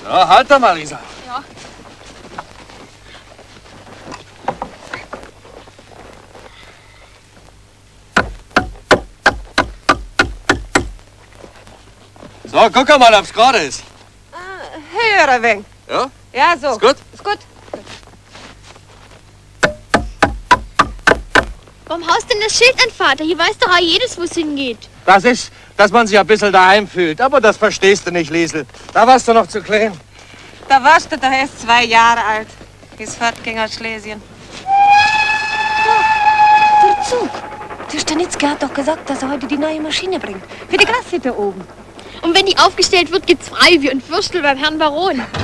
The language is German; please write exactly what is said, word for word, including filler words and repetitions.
So, halt doch mal, Lisa. Ja. So, guck mal, ob's gerade ist. Ah, höher ein wenig. Ja? Ja, so. Ist gut? Ist gut. Warum haust denn das Schild an, Vater? Hier weiß doch auch jedes, wo es hingeht. Das ist, dass man sich ein bisschen daheim fühlt. Aber das verstehst du nicht, Liesel. Da warst du noch zu klein. Da warst du doch erst zwei Jahre alt. Ist fortging aus Schlesien. Der Zug. Der Stanitzky hat doch gesagt, dass er heute die neue Maschine bringt. Für die Glashütte oben. Und wenn die aufgestellt wird, gibt's Freibier und Würstel beim Herrn Baron.